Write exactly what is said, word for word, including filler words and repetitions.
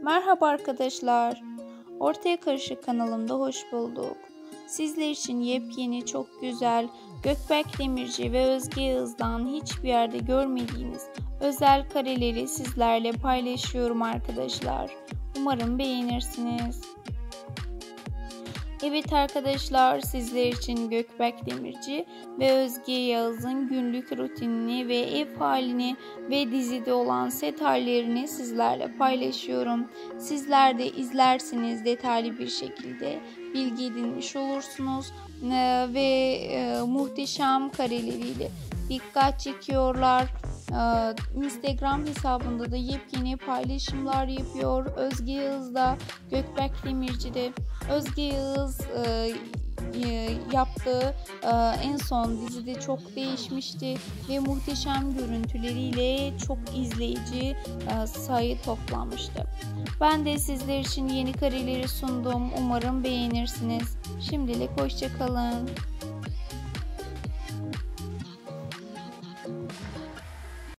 Merhaba arkadaşlar. Ortaya Karışık kanalımda hoş bulduk. Sizler için yepyeni, çok güzel, Gökberk Demirci ve Özge Yağız'dan hiçbir yerde görmediğiniz özel kareleri sizlerle paylaşıyorum arkadaşlar. Umarım beğenirsiniz. Evet arkadaşlar, sizler için Gökberk Demirci ve Özge Yağız'ın günlük rutinini ve ev halini ve dizide olan set hallerini sizlerle paylaşıyorum. Sizler de izlersiniz, detaylı bir şekilde bilgi edinmiş olursunuz ee, ve e, muhteşem kareleriyle dikkat çekiyorlar. Ee, Instagram hesabında da yepyeni paylaşımlar yapıyor. Özge Yağız da, Gökberk Demirci de. Özge Yağız e, e, yaptığı e, en son dizide çok değişmişti ve muhteşem görüntüleriyle çok izleyici e, sayı toplamıştı. Ben de sizler için yeni kareleri sundum. Umarım beğenirsiniz. Şimdilik hoşça kalın.